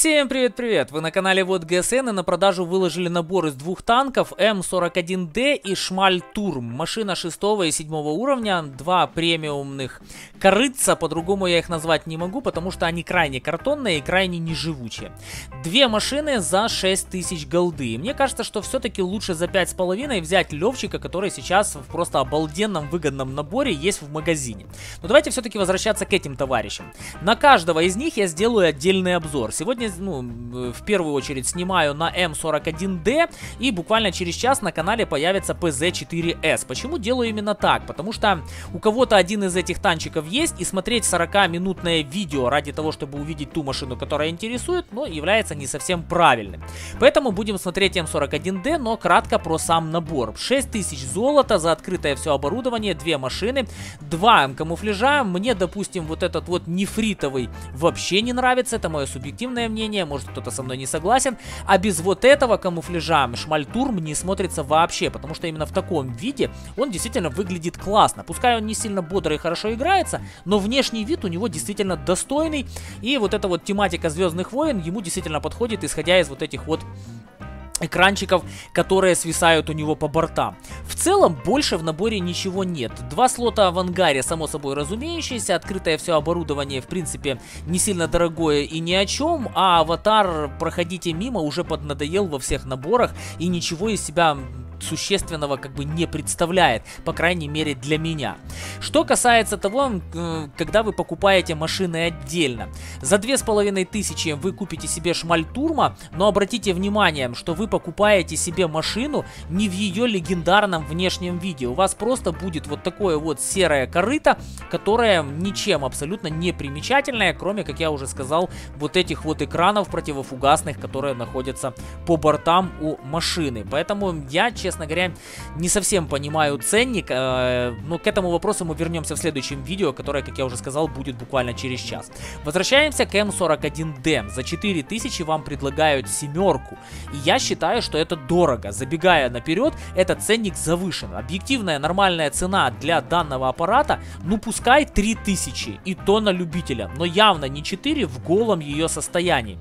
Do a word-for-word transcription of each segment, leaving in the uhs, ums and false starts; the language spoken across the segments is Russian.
Всем привет-привет! Вы на канале Вот ГСН, и на продажу выложили набор из двух танков М сорок один Д и Шмальтурм. Машина шестого и седьмого уровня, два премиумных корытца, по-другому я их назвать не могу, потому что они крайне картонные и крайне неживучие. Две машины за шесть тысяч голды. Мне кажется, что все-таки лучше за пять с половиной взять Левчика, который сейчас в просто обалденном выгодном наборе есть в магазине. Но давайте все-таки возвращаться к этим товарищам. На каждого из них я сделаю отдельный обзор. Сегодня ну, в первую очередь снимаю на М сорок один Д, и буквально через час на канале появится П З четыре С. Почему делаю именно так? Потому что у кого-то один из этих танчиков есть, и смотреть сорокаминутное видео ради того, чтобы увидеть ту машину, которая интересует, но является не совсем правильным. Поэтому будем смотреть М сорок один Д, но кратко про сам набор. шесть тысяч золота за открытое все оборудование, две машины, два М камуфляжа. Мне, допустим, вот этот вот нефритовый вообще не нравится, это мое субъективное мнение, может кто-то со мной не согласен, а без вот этого камуфляжа Шмальтурм не смотрится вообще, потому что именно в таком виде он действительно выглядит классно. Пускай он не сильно бодро и хорошо играется, но внешний вид у него действительно достойный, и вот эта вот тематика Звездных войн ему действительно подходит, исходя из вот этих вот экранчиков, которые свисают у него по бортам. В целом, больше в наборе ничего нет. Два слота в ангаре, само собой разумеющееся, открытое все оборудование, в принципе, не сильно дорогое и ни о чем, а аватар, проходите мимо, уже поднадоел во всех наборах и ничего из себя существенного как бы не представляет, по крайней мере для меня. Что касается того, когда вы покупаете машины отдельно, за две с половиной тысячи вы купите себе Шмальтурма, но обратите внимание, что вы покупаете себе машину не в ее легендарном внешнем виде. У вас просто будет вот такое вот серое корыто, которое ничем абсолютно не примечательное, кроме, как я уже сказал, вот этих вот экранов противофугасных, которые находятся по бортам у машины. Поэтому я, честно Честно говоря, не совсем понимаю ценник, э, но к этому вопросу мы вернемся в следующем видео, которое, как я уже сказал, будет буквально через час. Возвращаемся к М сорок один Д. За четыре тысячи вам предлагают семерку, и я считаю, что это дорого. Забегая наперед, этот ценник завышен. Объективная нормальная цена для данного аппарата, ну пускай три тысячи, и то на любителя, но явно не четыре в голом ее состоянии.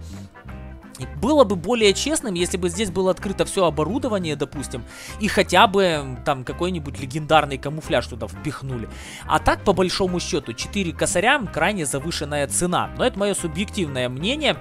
Было бы более честным, если бы здесь было открыто все оборудование, допустим, и хотя бы там какой-нибудь легендарный камуфляж туда впихнули. А так, по большому счету, четыре косаря крайне завышенная цена. Но это мое субъективное мнение,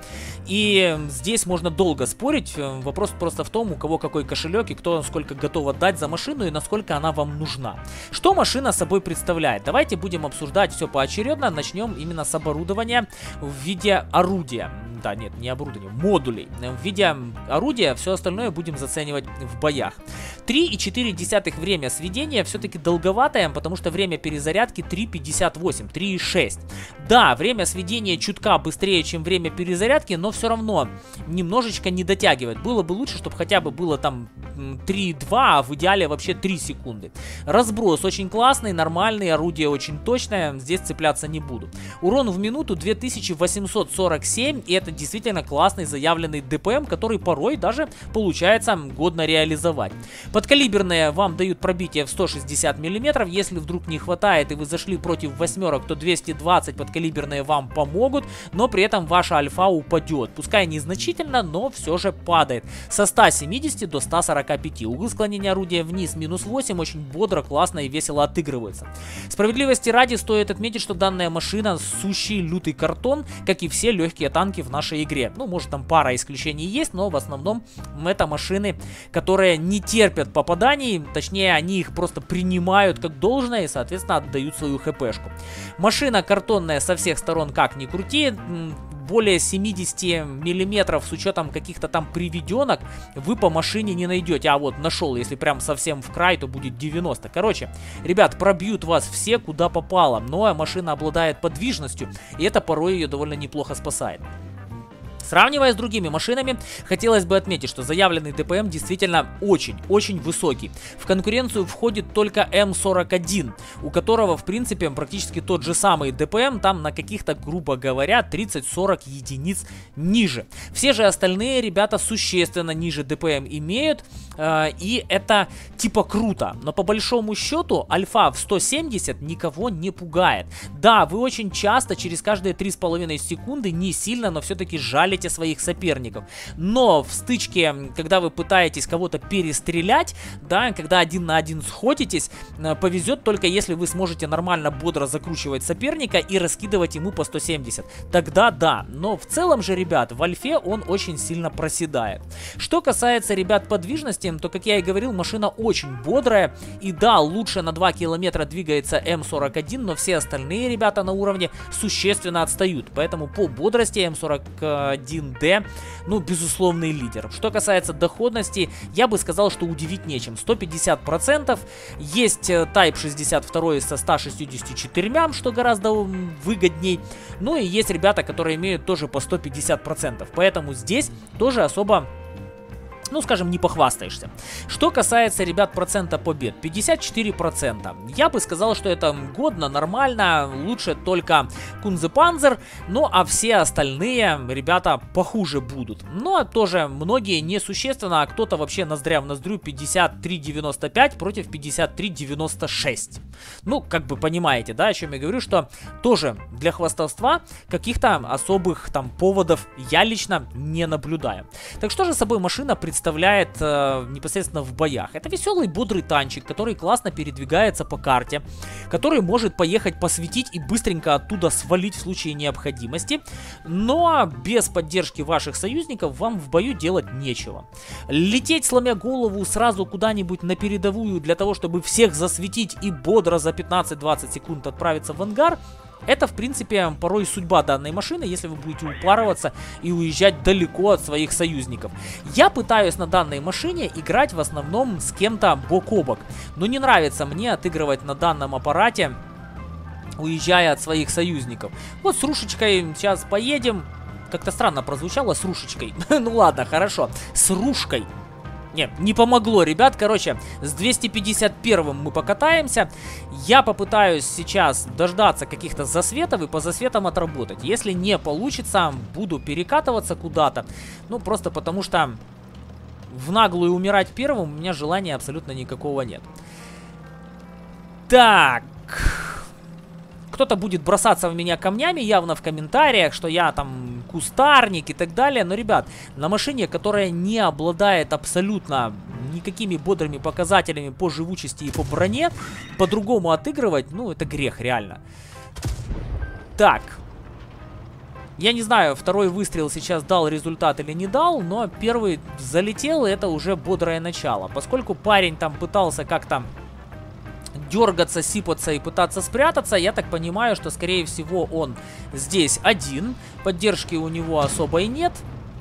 и здесь можно долго спорить. Вопрос просто в том, у кого какой кошелек и кто сколько готов отдать за машину и насколько она вам нужна. Что машина собой представляет? Давайте будем обсуждать все поочередно. Начнем именно с оборудования в виде орудия. Да, нет, не оборудование, модулей. В виде орудия все остальное будем заценивать в боях. три и четыре десятых время сведения все-таки долговатое, потому что время перезарядки три пятьдесят восемь, три и шесть. Да, время сведения чутка быстрее, чем время перезарядки, но все равно немножечко не дотягивает. Было бы лучше, чтобы хотя бы было там три и два, а в идеале вообще три секунды. Разброс очень классный, нормальный, орудие очень точное, здесь цепляться не буду. Урон в минуту две тысячи восемьсот сорок семь, и это действительно классный заявленный Д П М, который порой даже получается годно реализовать. Подкалиберные вам дают пробитие в сто шестьдесят миллиметров. Если вдруг не хватает и вы зашли против восьмерок, то двести двадцать подкалиберные вам помогут, но при этом ваша альфа упадет. Пускай незначительно, но все же падает. Со ста семидесяти до ста сорока пяти. Угол склонения орудия вниз минус восемь очень бодро, классно и весело отыгрывается. Справедливости ради стоит отметить, что данная машина сущий лютый картон, как и все легкие танки в нашей игре. Ну, может, там пара исключений есть, но в основном это машины, которые не терпят попаданий, точнее, они их просто принимают как должное и, соответственно, отдают свою хпшку. Машина картонная со всех сторон, как ни крути. Более семидесяти миллиметров с учетом каких-то там приведенок вы по машине не найдете. А вот нашел, если прям совсем в край, то будет девяносто. Короче, ребят, пробьют вас все куда попало. Но машина обладает подвижностью, и это порой ее довольно неплохо спасает. Сравнивая с другими машинами, хотелось бы отметить, что заявленный Д П М действительно очень-очень высокий. В конкуренцию входит только М сорок один, у которого, в принципе, практически тот же самый Д П М, там на каких-то, грубо говоря, тридцать-сорок единиц ниже. Все же остальные ребята существенно ниже Д П М имеют, э, и это типа круто. Но по большому счету альфа в сто семьдесят никого не пугает. Да, вы очень часто, через каждые три с половиной секунды, не сильно, но все-таки жалите перестреливаете своих соперников. Но в стычке, когда вы пытаетесь кого-то перестрелять, да, когда один на один сходитесь, повезет только если вы сможете нормально, бодро закручивать соперника и раскидывать ему по сто семьдесят. Тогда да. Но в целом же, ребят, в альфе он очень сильно проседает. Что касается, ребят, подвижности, то, как я и говорил, машина очень бодрая. И да, лучше на два километра двигается эм сорок один, но все остальные ребята на уровне существенно отстают. Поэтому по бодрости эм сорок один дэ, ну, безусловный лидер. Что касается доходности, я бы сказал, что удивить нечем. сто пятьдесят процентов. Есть Type шестьдесят два со ста шестьюдесятью четырьмя, что гораздо выгодней. Ну и есть ребята, которые имеют тоже по сто пятьдесят процентов. Поэтому здесь тоже особо, ну, скажем, не похвастаешься. Что касается, ребят, процента побед, пятьдесят четыре процента. Я бы сказал, что это годно, нормально, лучше только Кунзепанзер, ну, а все остальные, ребята, похуже будут. Но тоже многие несущественно, а кто-то вообще ноздря в ноздрю пятьдесят три девяносто пять против пятьдесят три девяносто шесть. Ну, как бы понимаете, да, о чем я говорю, что тоже для хвастовства каких-то особых там поводов я лично не наблюдаю. Так что же собой машина представляет? представляет э, непосредственно в боях. Это веселый, бодрый танчик, который классно передвигается по карте, который может поехать посветить и быстренько оттуда свалить в случае необходимости, но без поддержки ваших союзников вам в бою делать нечего. Лететь, сломя голову, сразу куда-нибудь на передовую для того, чтобы всех засветить и бодро за пятнадцать-двадцать секунд отправиться в ангар, это, в принципе, порой судьба данной машины, если вы будете упарываться и уезжать далеко от своих союзников. Я пытаюсь на данной машине играть в основном с кем-то бок о бок, но не нравится мне отыгрывать на данном аппарате, уезжая от своих союзников. Вот с Рушечкой сейчас поедем. Как-то странно прозвучало с Рушечкой. Ну ладно, хорошо. С Рушкой. Не, не помогло, ребят. Короче, с двести пятьдесят первым мы покатаемся. Я попытаюсь сейчас дождаться каких-то засветов и по засветам отработать. Если не получится, буду перекатываться куда-то. Ну, просто потому что в наглую умирать первым у меня желания абсолютно никакого нет. Так... Кто-то будет бросаться в меня камнями явно в комментариях, что я там кустарник и так далее. Но, ребят, на машине, которая не обладает абсолютно никакими бодрыми показателями по живучести и по броне, по-другому отыгрывать, ну, это грех, реально. Так. Я не знаю, второй выстрел сейчас дал результат или не дал, но первый залетел, и это уже бодрое начало. Поскольку парень там пытался как-то дергаться, сипаться и пытаться спрятаться, я так понимаю, что, скорее всего, он здесь один. Поддержки у него особой нет.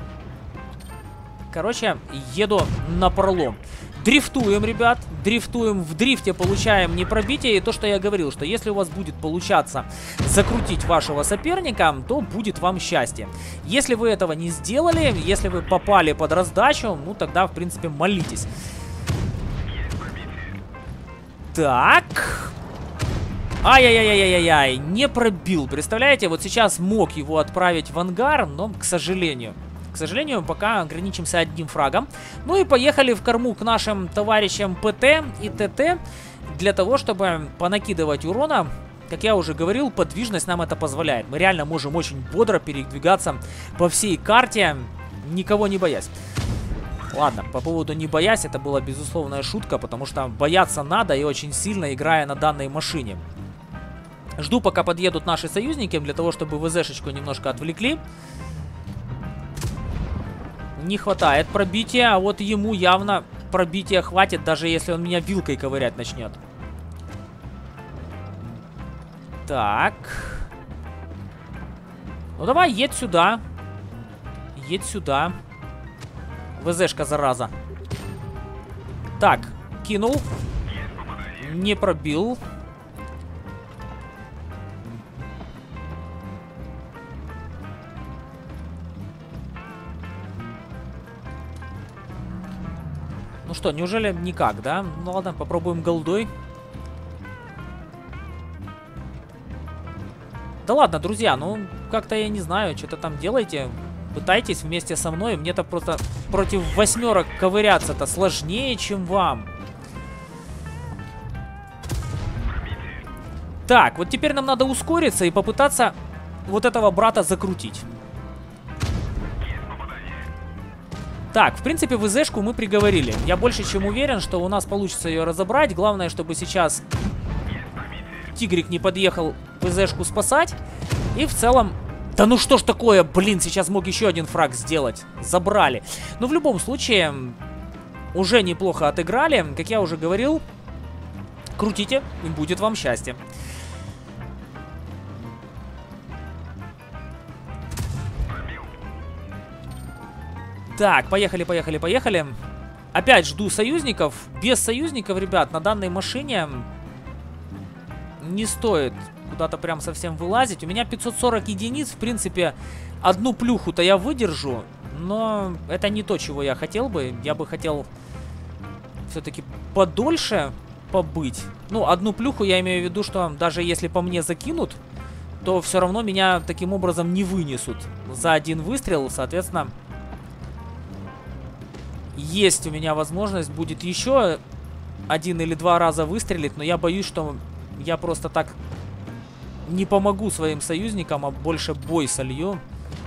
Короче, еду напролом. Дрифтуем, ребят. Дрифтуем. В дрифте получаем непробитие. И то, что я говорил, что если у вас будет получаться закрутить вашего соперника, то будет вам счастье. Если вы этого не сделали, если вы попали под раздачу, ну тогда, в принципе, молитесь. Так. Ай-яй-яй-яй-яй-яй. Не пробил. Представляете, вот сейчас мог его отправить в ангар, но, к сожалению... К сожалению, пока ограничимся одним фрагом. Ну и поехали в корму к нашим товарищам ПТ и ТТ. Для того, чтобы понакидывать урона. Как я уже говорил, подвижность нам это позволяет. Мы реально можем очень бодро передвигаться по всей карте, никого не боясь. Ладно, по поводу не боясь, это была безусловная шутка, потому что бояться надо и очень сильно, играя на данной машине. Жду, пока подъедут наши союзники, для того, чтобы ВЗшечку немножко отвлекли. Не хватает пробития, а вот ему явно пробития хватит, даже если он меня вилкой ковырять начнет. Так. Ну давай, едь сюда. Едь сюда. ВЗшка, зараза. Так, кинул. Не пробил. Ну что, неужели никак, да? Ну ладно, попробуем голдой. Да ладно, друзья, ну как-то я не знаю, что-то там делайте. Пытайтесь вместе со мной. Мне-то просто против восьмерок ковыряться-то сложнее, чем вам. Так, вот теперь нам надо ускориться и попытаться вот этого брата закрутить. Так, в принципе, ВЗшку мы приговорили. Я больше чем уверен, что у нас получится ее разобрать. Главное, чтобы сейчас Тигрик не подъехал ВЗшку спасать. И в целом... Да ну что ж такое, блин, сейчас мог еще один фраг сделать. Забрали. Но в любом случае, уже неплохо отыграли. Как я уже говорил, крутите, и будет вам счастье. Так, поехали, поехали, поехали. Опять жду союзников. Без союзников, ребят, на данной машине не стоит куда-то прям совсем вылазить. У меня пятьсот сорок единиц, в принципе, одну плюху-то я выдержу. Но это не то, чего я хотел бы. Я бы хотел все-таки подольше побыть. Ну, одну плюху я имею в виду, что даже если по мне закинут, то все равно меня таким образом не вынесут за один выстрел. Соответственно, есть у меня возможность будет еще один или два раза выстрелить, но я боюсь, что я просто так не помогу своим союзникам, а больше бой солью.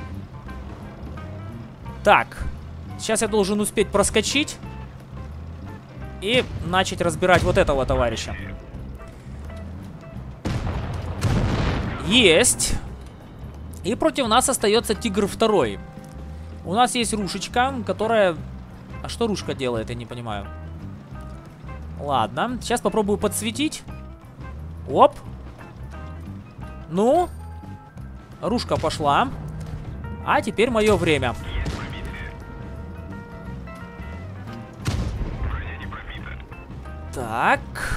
Так, сейчас я должен успеть проскочить и начать разбирать вот этого товарища. Есть. И против нас остается Тигр второй. У нас есть Рушечка, которая... А что Рушка делает, я не понимаю. Ладно, сейчас попробую подсветить. Оп. Ну. Рушка пошла. А теперь мое время. Так.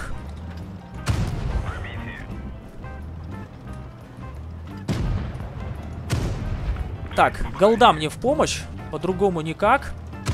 Так, голда мне в помощь. По-другому никак.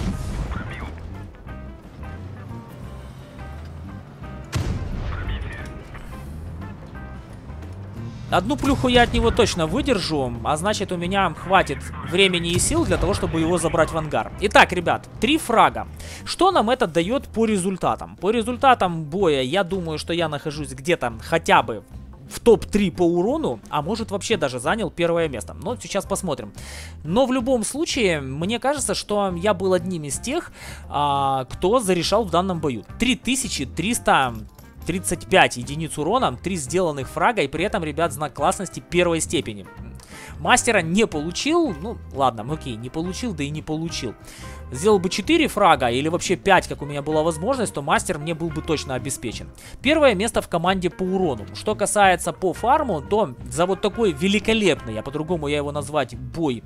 Одну плюху я от него точно выдержу, а значит, у меня хватит времени и сил для того, чтобы его забрать в ангар. Итак, ребят, три фрага. Что нам это дает по результатам? По результатам боя, я думаю, что я нахожусь где-то хотя бы в топ три по урону, а может вообще даже занял первое место. Но сейчас посмотрим. Но в любом случае, мне кажется, что я был одним из тех, а, кто зарешал в данном бою. три тысячи триста... тридцать пять единиц урона, три сделанных фрага, и при этом, ребят, знак классности первой степени. Мастера не получил, ну ладно, окей, не получил, да и не получил. Сделал бы четыре фрага или вообще пять, как у меня была возможность, то мастер мне был бы точно обеспечен. Первое место в команде по урону. Что касается по фарму, то за вот такой великолепный, я по-другому я его назвать, бой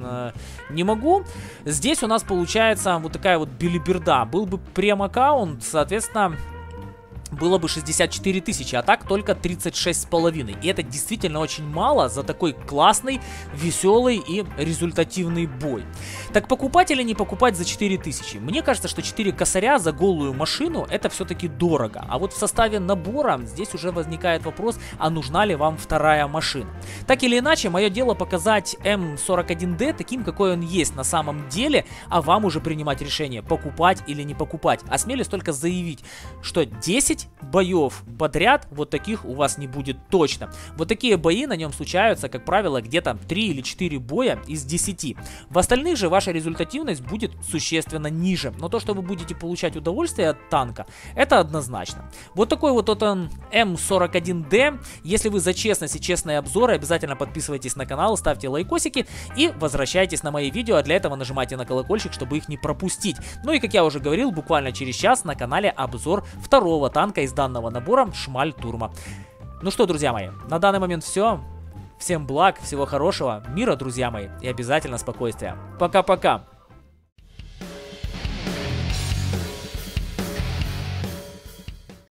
не могу. Здесь у нас получается вот такая вот билиберда. Был бы прем-аккаунт, соответственно... было бы шестьдесят четыре тысячи, а так только тридцать шесть с половиной. И это действительно очень мало за такой классный, веселый и результативный бой. Так покупать или не покупать за четыре тысячи? Мне кажется, что четыре косаря за голую машину это все-таки дорого. А вот в составе набора здесь уже возникает вопрос, а нужна ли вам вторая машина? Так или иначе, мое дело показать эм сорок один дэ таким, какой он есть на самом деле, а вам уже принимать решение, покупать или не покупать. Осмелюсь только заявить, что десять боев подряд вот таких у вас не будет точно. Вот такие бои на нем случаются, как правило, где-то три или четыре боя из десяти. В остальных же ваша результативность будет существенно ниже. Но то, что вы будете получать удовольствие от танка, это однозначно. Вот такой вот он эм сорок один дэ. Если вы за честность и честные обзоры, обязательно подписывайтесь на канал, ставьте лайкосики и возвращайтесь на мои видео. А для этого нажимайте на колокольчик, чтобы их не пропустить. Ну и как я уже говорил, буквально через час на канале обзор второго танка из данного набора Шмаль Турма. Ну что, друзья мои, на данный момент все. Всем благ, всего хорошего, мира, друзья мои, и обязательно спокойствия. Пока-пока.